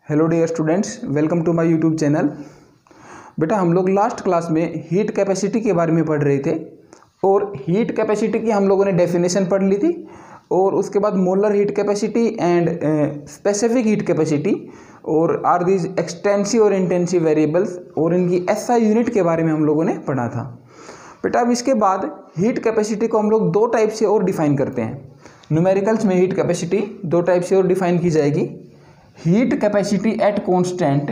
Hello dear students, welcome to my YouTube channel. बेटा हम लोग लास्ट क्लास में हीट कैपेसिटी के बारे में पढ़ रहे थे और हीट कैपेसिटी की हम लोगों ने डेफिनेशन पढ़ ली थी और उसके बाद molar heat capacity and specific heat capacity और आर दीज एक्सटेंसिव और इंटेंसिव वेरिएबल्स और इनकी एसआई यूनिट के बारे में हम लोगों ने पढ़ा था। बेटा अब इसके बाद हीट कैपेसिटी को हम लोग दो टाइप से और डिफाइन करते हैं। न्यूमेरिकल्स में हीट कैपेसिटी दो टाइप से और डिफाइन की जाएगी। Heat capacity at constant,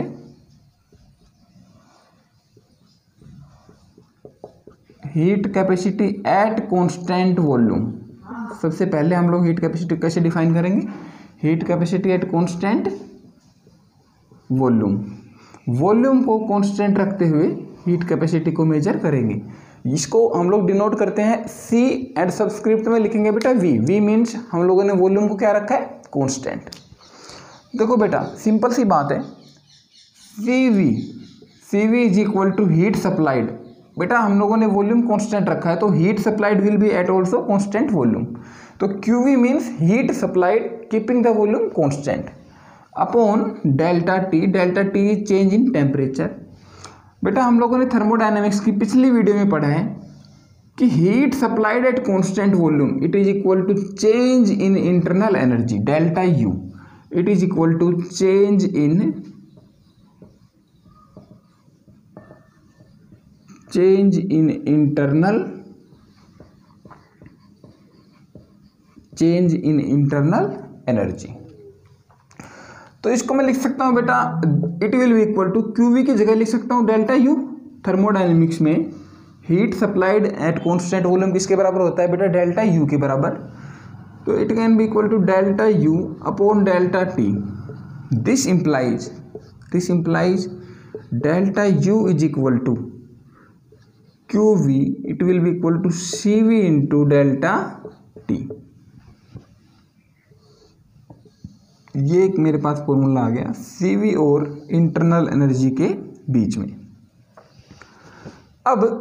heat capacity at constant volume. सबसे पहले हम लोग हीट कैपेसिटी कैसे डिफाइन करेंगे? Heat capacity at constant volume. Volume को कांस्टेंट रखते हुए हीट कैपेसिटी को मेजर करेंगे। इसको हम लोग डिनोट करते हैं सी एंड सबस्क्रिप्ट में लिखेंगे बेटा वी। वी मीन्स हम लोगों ने वॉल्यूम को क्या रखा है? कांस्टेंट। देखो बेटा सिंपल सी बात है, C V is equal to heat supplied. बेटा हम लोगों ने वॉल्यूम कांस्टेंट रखा है तो heat supplied will be at also constant volume. तो Q V means heat supplied keeping the volume constant upon delta T. Delta T is change in temperature. बेटा हम लोगों ने थर्मोडायनेमिक्स की पिछली वीडियो में पढ़ा है कि heat supplied at constant volume it is equal to change in internal energy delta U. It is equal to change in internal energy। तो इसको मैं लिख सकता हूं बेटा it will be equal to Q V की जगह लिख सकता हूं डेल्टा यू। थर्मोडायनेमिक्स में heat supplied at constant volume किसके बराबर होता है बेटा? डेल्टा यू के बराबर। तो it can be equal to delta U upon delta T. This implies delta U is equal to Q V. It will be equal to C V into delta T. ये एक मेरे पास formula आ गया C V और internal energy के बीच में। अब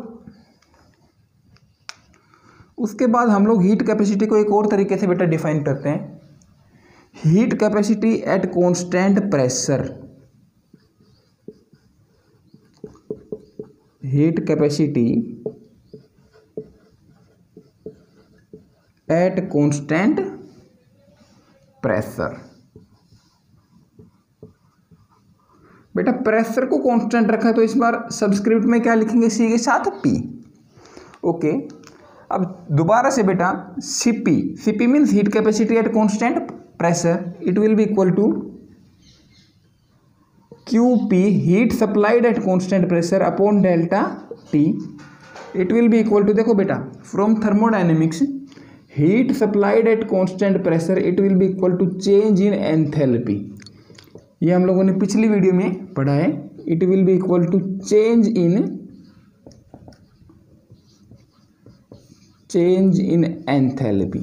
उसके बाद हम लोग हीट कैपेसिटी को एक और तरीके से बेटा डिफाइन करते हैं। Heat capacity at constant pressure. Heat capacity at constant pressure. बेटा प्रेशर को कांस्टेंट रखा है तो इस बार सबस्क्रिप्ट में क्या लिखेंगे? सी के साथ पी। ओके अब दोबारा से बेटा CP means heat capacity at constant pressure. It will be equal to QP heat supplied at constant pressure upon delta T. It will be equal to, देखो बेटा from thermodynamics heat supplied at constant pressure it will be equal to change in enthalpy. ये हम लोगों ने पिछली video में पढ़ा है। It will be equal to change in enthalpy.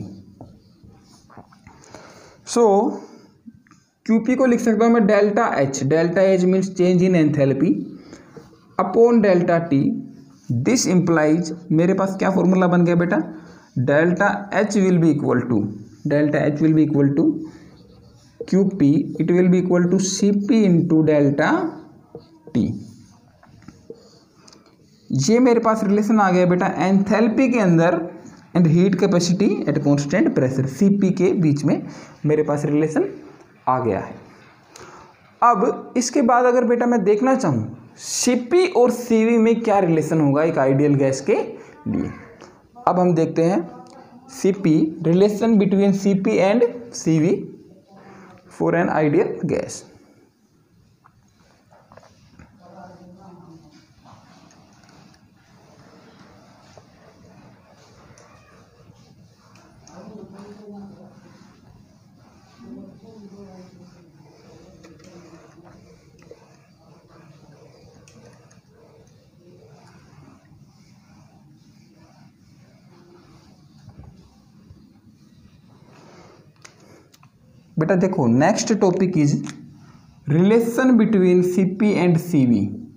So QP को लिख सकता हूं मैं delta H. Delta H means change in enthalpy upon delta T. This implies मेरे पास क्या फॉर्मूला बन गया बेटा? Delta H will be equal to QP. It will be equal to CP into delta T. ये मेरे पास रिलेशन आ गया बेटा एंथैल्पी के अंदर and heat capacity at constant pressure CP के बीच में मेरे पास रिलेशन आ गया है। अब इसके बाद अगर बेटा मैं देखना चाहूँ सीपी और सीवी में क्या रिलेशन होगा एक आइडियल गैस के लिए। अब हम देखते हैं CP, relation between CP and CV for an ideal gas. बेटा देखो next topic is relation between CP and CV.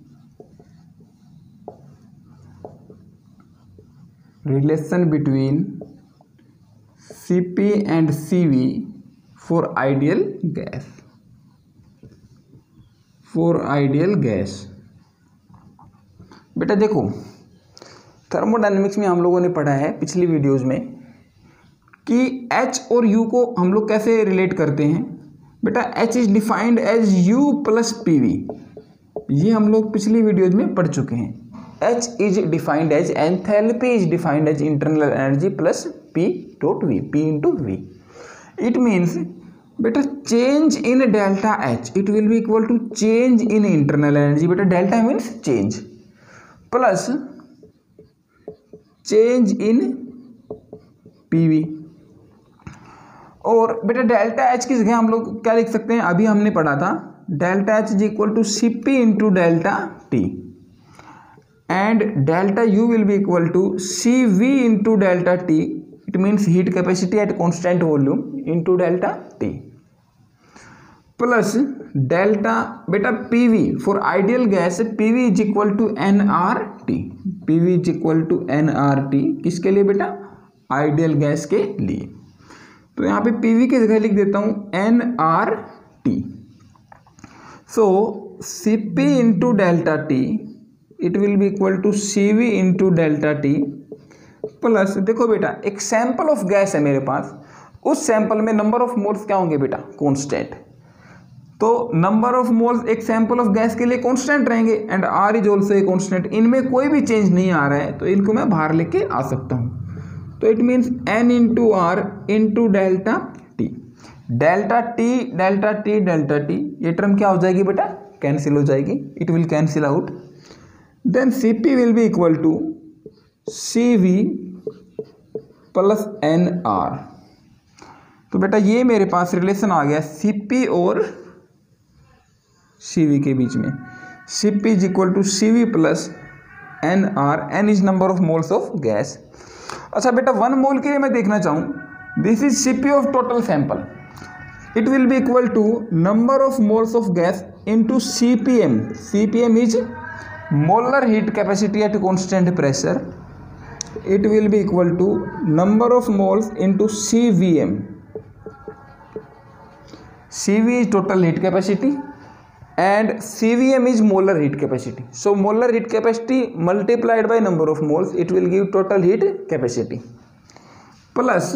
Relation between CP and CV for ideal gas. For ideal gas. बेटा देखो, थर्मोडायनेमिक्स में हम लोगों ने पढ़ा है पिछली वीडियोस में कि H और U को हम लोग कैसे रिलेट करते हैं। बेटा H is defined as U plus PV, ये हम लोग पिछली वीडियोज में पढ़ चुके हैं। H is defined as enthalpy is defined as internal energy plus P dot V, P into V। It means बेटा change in delta H it will be equal to change in internal energy. बेटा delta means change plus change in PV। और बेटा delta H की जगह हम लोग क्या लिख सकते हैं, अभी हमने पढ़ा था delta H is equal to CP into delta T and delta U will be equal to CV into delta T। It means heat capacity at constant volume into delta T plus delta बेटा PV for ideal gas, PV is equal to nRT। PV is equal to nRT किसके लिए बेटा, ideal gas के लिए। तो यहाँ पे PV की जगह लिख देता हूँ nRT। So CP into delta T it will be equal to CV into delta T plus देखो बेटा एक सैंपल ऑफ गैस है मेरे पास, उस सैंपल में नंबर ऑफ मोल्स क्या होंगे बेटा, कांस्टेंट। तो नंबर ऑफ मोल्स एक सैंपल ऑफ गैस के लिए कांस्टेंट रहेंगे and R is also a constant. इनमें कोई भी चेंज नहीं आ रहा है तो इनको मैं बाहर लेके आ सकता हूँ। तो it means N into R into delta T। Delta T delta T delta T, ये टर्म क्या हो जाएगी बेटा, कैंसिल हो जाएगी, it will cancel out. Then CP will be equal to CV plus NR। तो बेटा ये मेरे पास रिलेशन आ गया CP और CV के बीच में। CP is equal to CV plus NR, N is number of moles of gas. अच्छा बेटा 1 मोल के लिए मैं देखना चाहूँ, this is CP of total sample, it will be equal to number of moles of gas into CPM। CPM is molar heat capacity at constant pressure, it will be equal to number of moles into CVM। CV is total heat capacity and CVM is molar heat capacity. So molar heat capacity multiplied by number of moles, it will give total heat capacity plus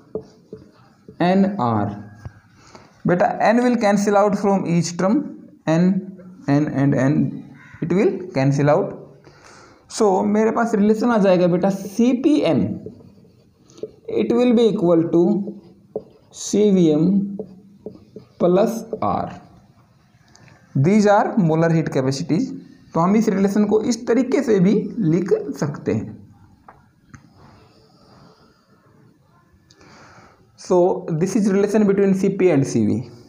NR. Beta N will cancel out from each term, N and N it will cancel out. So मेरे पास relation आ जाएगा बेटा CPM it will be equal to CVM plus R। These are molar heat capacities. तो हम इस relation को इस तरीके से भी लिख सकते हैं। So this is relation between CP and CV।